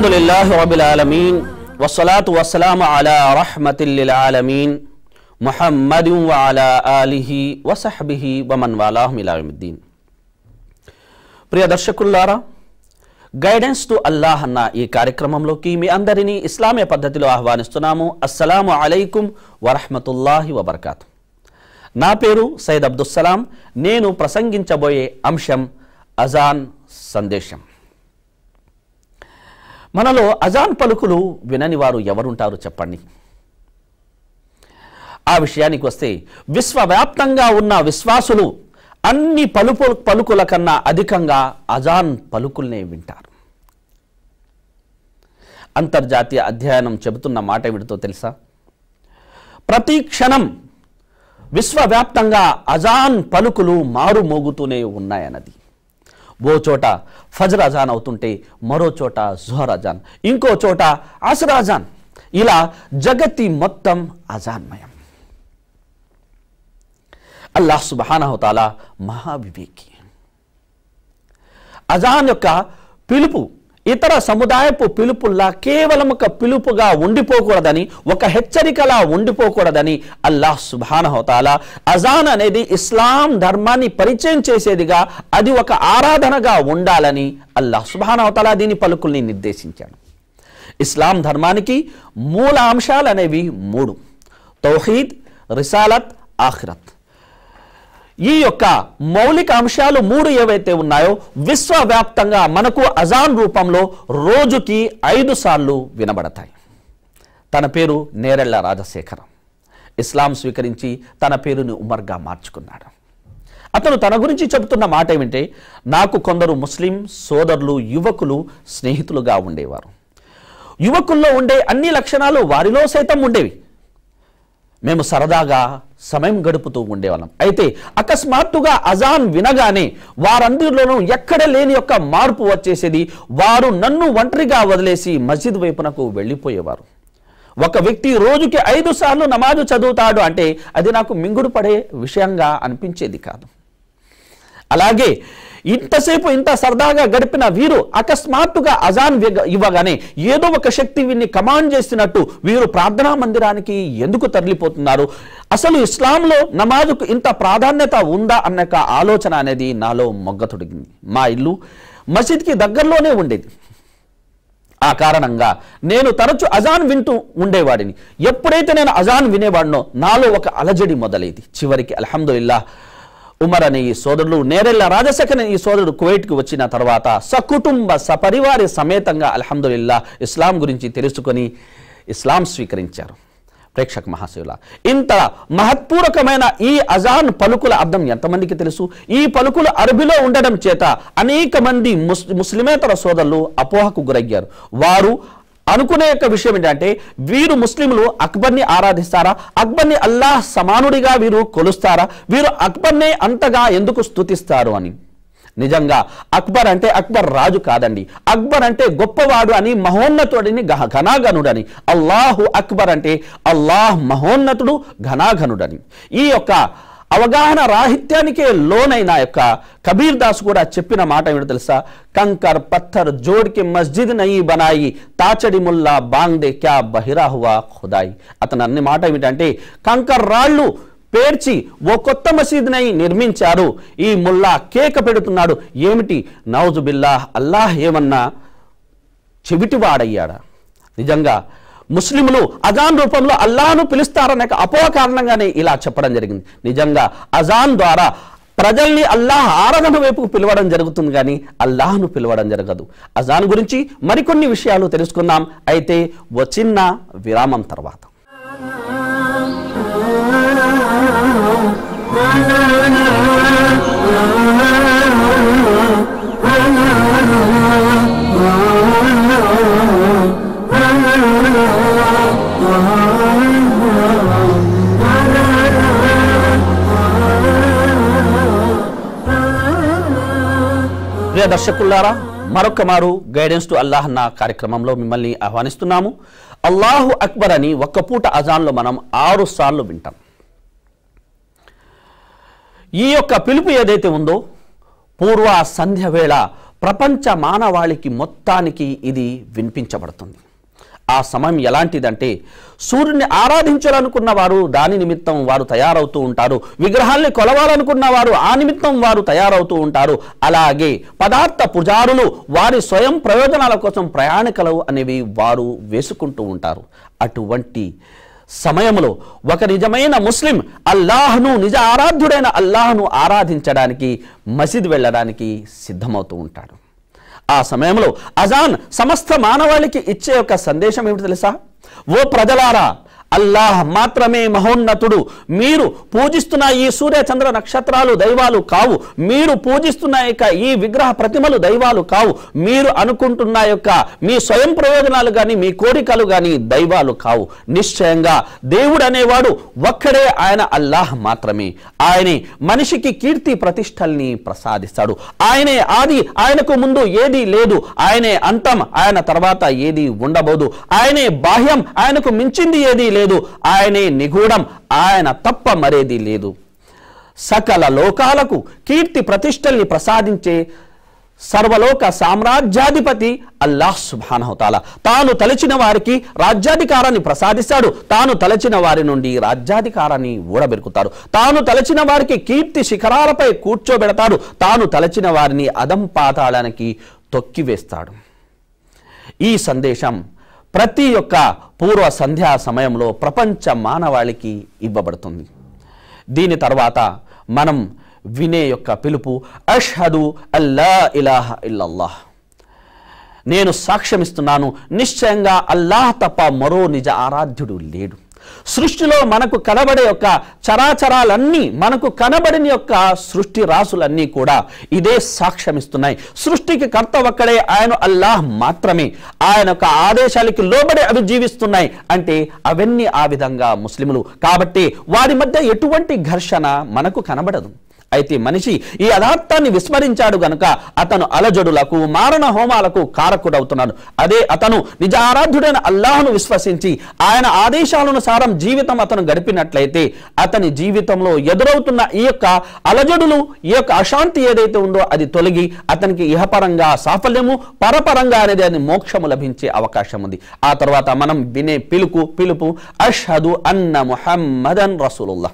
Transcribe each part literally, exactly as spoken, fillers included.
అల్హమ్దులిల్లాహి రబ్బిల్ ఆలమీన్ వస్సలాతు వస్సలాము అలా రహ్మతిల్ లిల్ ఆలమీన్ ముహమ్మదిన్ వ అలా ఆలిహి వ సహ్బిహి వ మన్ వాలాహుమ్ ఇలా యౌమిద్దీన్. ప్రియ దర్శకులారా, గైడెన్స్ టు అల్లాహ్ అన్న ఈ కార్యక్రమంలోకి మీ అందరినీ ఇస్లామీయ పద్ధతిలో ఆహ్వానిస్తున్నాము. అస్సలాము అలైకుం వరహ్మతుల్లాహి వబర్కాతు. నా పేరు సయ్యదబ్దుస్సలాం. నేను ప్రసంగించబోయే అంశం అజాన్ సందేశం. మనలో అజాన్ పలుకులు వినని వారు ఎవరుంటారు చెప్పండి. ఆ విషయానికి వస్తే విశ్వవ్యాప్తంగా ఉన్న విశ్వాసులు అన్ని పలుపు పలుకుల కన్నా అధికంగా అజాన్ పలుకుల్నే వింటారు. అంతర్జాతీయ అధ్యయనం చెబుతున్న మాట ఏమిటో తెలుసా? ప్రతి క్షణం విశ్వవ్యాప్తంగా అజాన్ పలుకులు మారుమోగుతూనే ఉన్నాయన్నది. ఓ చోట ఫజ్ర్ అజాన్ అవుతుంటే మరో చోట జుహర్ అజాన్, ఇంకో చోట అస్ర్ అజాన్, ఇలా జగతి మొత్తం అజాన్మయం. అల్లాహ్ సుబ్హానహు తఆలా మహావివేకి. అజాన్ యొక్క పిలుపు ఇతర సముదాయపు పిలుపుల్లా కేవలం ఒక పిలుపుగా ఉండిపోకూడదని, ఒక హెచ్చరికలా ఉండిపోకూడదని అల్లాహ్ సుబ్హానహు తఆలా అజాన్ అనేది ఇస్లాం ధర్మాన్ని పరిచయం చేసేదిగా, అది ఒక ఆరాధనగా ఉండాలని అల్లాహ్ సుబ్హానహు తఆలా దీని పలుకుల్ని నిర్దేశించాడు. ఇస్లాం ధర్మానికి మూల అంశాలు అనేవి మూడు: తౌహీద్, రిసాలత్, ఆఖిరత్. ఈ యొక్క మౌలిక అంశాలు మూడు ఏవైతే ఉన్నాయో విశ్వవ్యాప్తంగా మనకు అజాన్ రూపంలో రోజుకి ఐదు సార్లు వినబడతాయి. తన పేరు నేరెళ్ల రాజశేఖరం. ఇస్లాం స్వీకరించి తన పేరుని ఉమర్గా మార్చుకున్నాడు. అతను తన గురించి చెబుతున్న మాట ఏమిటంటే, నాకు కొందరు ముస్లిం సోదరులు యువకులు స్నేహితులుగా ఉండేవారు. యువకుల్లో ఉండే అన్ని లక్షణాలు వారిలో సైతం ఉండేవి. మేము సరదాగా సమయం గడుపుతూ ఉండేవాళ్ళం. అయితే అకస్మాత్తుగా అజాన్ వినగానే వారందరిలోనూ ఎక్కడ లేని యొక్క మార్పు వచ్చేసేది. వారు నన్ను ఒంటరిగా వదిలేసి మస్జిద్ వైపునకు వెళ్ళిపోయేవారు. ఒక వ్యక్తి రోజుకి ఐదు సార్లు నమాజు చదువుతాడు అంటే అది నాకు మింగుడు పడే విషయంగా అనిపించేది కాదు. అలాగే ఇంతసేపు ఇంత సరదాగా గడిపిన వీరు అకస్మాత్తుగా అజాన్ ఇవ్వగానే ఏదో ఒక శక్తి వీరిని కమాండ్ చేసినట్టు వీరు ప్రార్థనా మందిరానికి ఎందుకు తరలిపోతున్నారు? అసలు ఇస్లాంలో నమాజుకు ఇంత ప్రాధాన్యత ఉందా అన్న ఆలోచన అనేది నాలో మొగ్గతొడిగింది. మా ఇల్లు మసీద్కి దగ్గరలోనే ఉండేది. ఆ కారణంగా నేను తరచు అజాన్ వింటూ ఉండేవాడిని. ఎప్పుడైతే నేను అజాన్ వినేవాడినో నాలో ఒక అలజడి మొదలైంది. చివరికి అల్హమ్దులిల్లాహ్ ఉమర్ అనే ఈ సోదరుడు, నేరెళ్ల రాజశేఖర్ ఈ సోదరుడు కువైట్కి వచ్చిన తర్వాత సకుటుంబ సపరివారి సమేతంగా అల్హమ్దులిల్లాహ్ ఇస్లాం గురించి తెలుసుకొని ఇస్లాం స్వీకరించారు. ప్రేక్షక మహాశివుల, ఇంత మహత్పూర్వకమైన ఈ అజాన్ పలుకుల అర్థం ఎంతమందికి తెలుసు? ఈ పలుకులు అరబీలో ఉండడం చేత అనేక మంది ముస్ ముస్లిమేతర సోదరులు అపోహకు గురయ్యారు. వారు అనుకునే యొక్క విషయం ఏంటంటే, వీరు ముస్లింలు అక్బర్ని ఆరాధిస్తారా? అక్బర్ని అల్లాహ్ సమానుడిగా వీరు కొలుస్తారా? వీరు అక్బర్నే అంతగా ఎందుకు స్తుతిస్తారు అని. నిజంగా అక్బర్ అంటే అక్బర్ రాజు కాదండి. అక్బర్ అంటే గొప్పవాడు అని, మహోన్నతుడిని, ఘనాఘనుడని. అల్లాహు అక్బర్ అంటే అల్లాహ్ మహోన్నతుడు, ఘనాఘనుడని. ఈ యొక్క అవగాహన రాహిత్యానికే లోనైన యొక్క కబీర్ దాస్ కూడా చెప్పిన మాట ఏమిటో తెలుసా? కంకర్ పత్థర్ జోడ్కి మస్జిద్ నయి బనాయి, తాచడి ముల్లా బాంగ్దే క్యా బహిరా హువా ఖుదాయి. అతను అన్ని మాట ఏమిటంటే, కంకర్ రాళ్ళు పేర్చి ఓ కొత్త మసీద్నై నిర్మించారు, ఈ ముల్లా కేక పెడుతున్నాడు, ఏమిటి నౌజు బిల్లాహ్, అల్లాహ్ ఏమన్నా చెవిటివాడయ్యాడా? నిజంగా ముస్లింలు అజాన్ రూపంలో అల్లాహ్ను పిలుస్తారనే అపోహ కారణంగానే ఇలా చెప్పడం జరిగింది. నిజంగా అజాన్ ద్వారా ప్రజల్ని అల్లాహ్ ఆరాధన వైపుకు పిలవడం జరుగుతుంది, కానీ అల్లాహ్ను పిలవడం జరగదు. అజాన్ గురించి మరికొన్ని విషయాలు తెలుసుకుందాం. అయితే ఓ చిన్న విరామం తర్వాత. ప్రియ దర్శకులారా, మరొక మారు గైడెన్స్ టు అల్లాహ్ అన్న కార్యక్రమంలో మిమ్మల్ని ఆహ్వానిస్తున్నాము. అల్లాహు అక్బర్ అని ఒక్క పూట అజాన్లో మనం ఆరు సార్లు వింటాం. ఈ యొక్క పిలుపు ఏదైతే ఉందో పూర్వ సంధ్య వేళ ప్రపంచ మానవాళికి మొత్తానికి ఇది వినిపించబడుతుంది. ఆ సమయం ఎలాంటిదంటే సూర్యుని ఆరాధించాలనుకున్న వారు దాని నిమిత్తం వారు తయారవుతూ ఉంటారు, విగ్రహాల్ని కొలవాలనుకున్న వారు ఆ నిమిత్తం వారు తయారవుతూ ఉంటారు. అలాగే పదార్థ పుజారులు వారి స్వయం ప్రయోజనాల కోసం ప్రయాణికలు అనేవి వారు వేసుకుంటూ ఉంటారు. అటువంటి సమయంలో ఒక నిజమైన ముస్లిం అల్లాహ్ను, నిజ ఆరాధ్యుడైన అల్లాహ్ను ఆరాధించడానికి మసీద్ వెళ్ళడానికి సిద్ధమవుతూ ఉంటాడు. ఆ సమయంలో అజాన్ సమస్త మానవాళికి ఇచ్చే ఒక సందేశం ఏమిటి తెలుసా? ఓ ప్రజలారా, అల్లాహ్ మాత్రమే మహోన్నతుడు. మీరు పూజిస్తున్న ఈ సూర్య చంద్ర నక్షత్రాలు దైవాలు కావు. మీరు పూజిస్తున్న యొక్క ఈ విగ్రహ ప్రతిమలు దైవాలు కావు. మీరు అనుకుంటున్న యొక్క మీ స్వయం ప్రయోజనాలు కానీ మీ కోరికలు కానీ దైవాలు కావు. నిశ్చయంగా దేవుడు అనేవాడు ఒక్కడే, ఆయన అల్లాహ్ మాత్రమే. ఆయనే మనిషికి కీర్తి ప్రతిష్టల్ని ప్రసాదిస్తాడు. ఆయనే ఆది, ఆయనకు ముందు ఏదీ లేదు. ఆయనే అంతం, ఆయన తర్వాత ఏది ఉండబోదు. ఆయనే బాహ్యం, ఆయనకు మించింది ఏదీ లేదు. ఆయనే నిగూఢం, ఆయన తప్ప మరేది లేదు. సకల లోకాలకు కీర్తి ప్రతిష్టల్ని ప్రసాదించే సర్వలోక సామ్రాజ్యాధిపతి అల్లాహ్ సుబ్హానహు తఆలా. తాను తలచిన వారికి రాజ్యాధికారాన్ని ప్రసాదిస్తాడు. తాను తలచిన వారి నుండి రాజ్యాధికారాన్ని ఊడబెరుకుతాడు. తాను తలచిన వారికి కీర్తి శిఖరాలపై కూర్చోబెడతాడు. తాను తలచిన వారిని అధం పాతాళానికి తొక్కివేస్తాడు. ఈ సందేశం ప్రతి ఒక్క పూర్వ సంధ్యా సమయంలో ప్రపంచ మానవాళికి ఇవ్వబడుతుంది. దీని తర్వాత మనం వినే యొక్క పిలుపు అష్హదు అల్లా ఇలాహ ఇల్లల్లాహ్. నేను సాక్ష్యమిస్తున్నాను, నిశ్చయంగా అల్లాహ్ తప్ప మరో నిజ ఆరాధ్యుడు లేడు. సృష్టిలో మనకు కనబడే యొక్క చరాచరాలన్నీ, మనకు కనబడిన యొక్క సృష్టి రాసులన్నీ కూడా ఇదే సాక్ష్యమిస్తున్నాయి. సృష్టికి కర్త ఒక్కడే, ఆయన అల్లాహ్ మాత్రమే. ఆయన యొక్క ఆదేశాలకి లోబడి అవి జీవిస్తున్నాయి. అంటే అవన్నీ ఆ విధంగా ముస్లిములు కాబట్టి వారి మధ్య ఎటువంటి ఘర్షణ మనకు కనబడదు. అయితే మనిషి ఈ యథార్థాన్ని విస్మరించాడు గనుక అతను అలజడులకు, మారణ హోమాలకు కారకుడవుతున్నాడు. అదే అతను నిజ ఆరాధ్యుడైన అల్లాహ్ను విశ్వసించి ఆయన ఆదేశానుసారం జీవితం అతను గడిపినట్లయితే అతని జీవితంలో ఎదురవుతున్న ఈ యొక్క అలజడులు, ఈ యొక్క అశాంతి ఏదైతే ఉందో అది తొలగి అతనికి ఇహపరంగా సాఫల్యము, పరపరంగా అనేది అది మోక్షము లభించే అవకాశం ఉంది. ఆ తర్వాత మనం వినే పిలుపు పిలుపు అష్హదు అన్న ముహమ్మదన్ రసూలుల్లాహ్.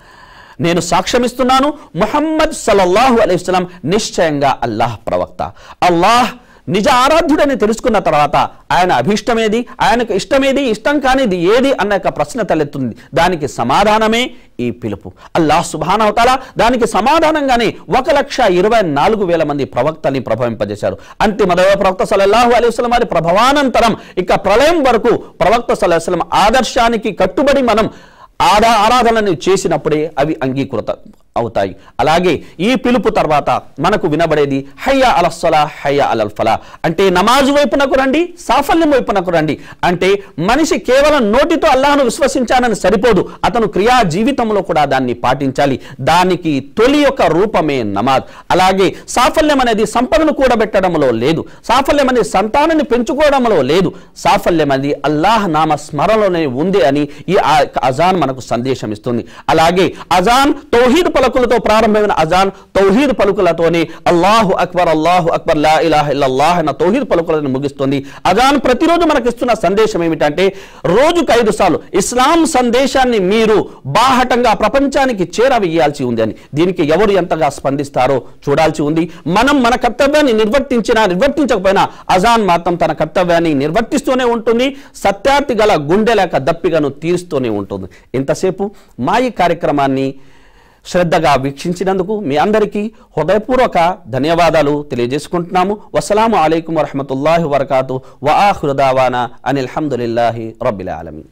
నేను సాక్ష్యమిస్తున్నాను, ముహమ్మద్ సల్లల్లాహు అలైహి వసల్లం నిశ్చయంగా అల్లాహ్ ప్రవక్త. అల్లాహ్ నిజ ఆరాధ్యుడని తెలుసుకున్న తర్వాత ఆయన అభిష్టమేది, ఆయనకు ఇష్టమేది, ఇష్టం కానిది ఏది అన్న యొక్క ప్రశ్న తలెత్తుంది. దానికి సమాధానమే ఈ పిలుపు. అల్లాహ్ సుబ్హానహు తఆలా దానికి సమాధానంగానే ఒక లక్ష ఇరవై నాలుగు వేల మంది ప్రవక్తల్ని ప్రభవింపజేశారు. అంతిమ దైవ ప్రవక్త సల్లల్లాహు అలైహి వసల్లం వారి ప్రభవానంతరం ఇక ప్రళయం వరకు ప్రవక్త సల్లల్లాహు అలైహి వసల్లం ఆదర్శానికి కట్టుబడి మనం ఆదా ఆరాధనని చేసినప్పుడే అవి అంగీకృత అవుతాయి. అలాగే ఈ పిలుపు తర్వాత మనకు వినబడేది హయ్యా అలస్సలా హయ్యా అలల్ ఫలా. అంటే నమాజు వైపునకు రండి, సాఫల్యం వైపునకు రండి. అంటే మనిషి కేవలం నోటితో అల్లాహ్ను విశ్వసించానని సరిపోదు, అతను క్రియా జీవితంలో కూడా దాన్ని పాటించాలి. దానికి తొలి యొక్క రూపమే నమాజ్. అలాగే సాఫల్యం అనేది సంపదను కూడబెట్టడంలో లేదు, సాఫల్యం అనేది సంతానాన్ని పెంచుకోవడంలో లేదు, సాఫల్యం అనేది అల్లాహ్ నామ స్మరణలోనే ఉంది అని ఈ అజాన్ మనకు సందేశం ఇస్తుంది. అలాగే అజాన్ తౌహీద్ పలుకులతో ప్రారంభమైన అజాన్ తౌహీద్ పలుకులతోనే అల్లాహు అక్బర్ అల్లాహు అక్బర్ లా ఇలాహ ఇల్లల్లాహ్ అన్న తౌహీద్ పలుకులను ముగిస్తుంది. అజాన్ ప్రతిరోజు మనకు ఇస్తున్న సందేశం ఏమిటంటే రోజుకు ఐదు సార్లు ఇస్లాం సందేశాన్ని మీరు బాహటంగా ప్రపంచానికి చేరవేయాల్సి ఉంది అని. దీనికి ఎవరు ఎంతగా స్పందిస్తారో చూడాల్సి ఉంది. మనం మన కర్తవ్యాన్ని నిర్వర్తించినా నిర్వర్తించకపోయినా అజాన్ మాత్రం తన కర్తవ్యాన్ని నిర్వర్తిస్తూనే ఉంటుంది, సత్యార్థి గల గుండెలేక దప్పిగను తీరుస్తూనే ఉంటుంది. ఇంతసేపు మా ఈ కార్యక్రమాన్ని శ్రద్ధగా వీక్షించినందుకు మీ అందరికీ హృదయపూర్వక ధన్యవాదాలు తెలియజేసుకుంటున్నాము. వస్సలాము అలైకుం వరహ్మతుల్లాహి వబరకాతుహు వ ఆఖిరు దావానా అనిల్ హమ్దులిల్లాహి రబ్బిల్ ఆలమీన్.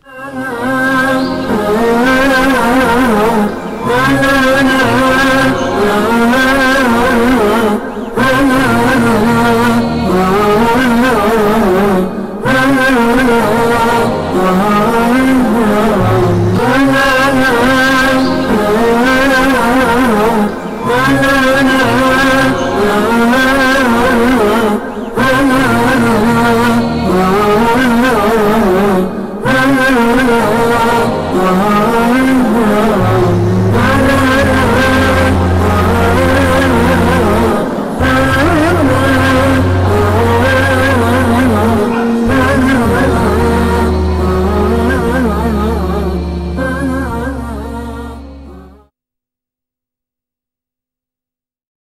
Oh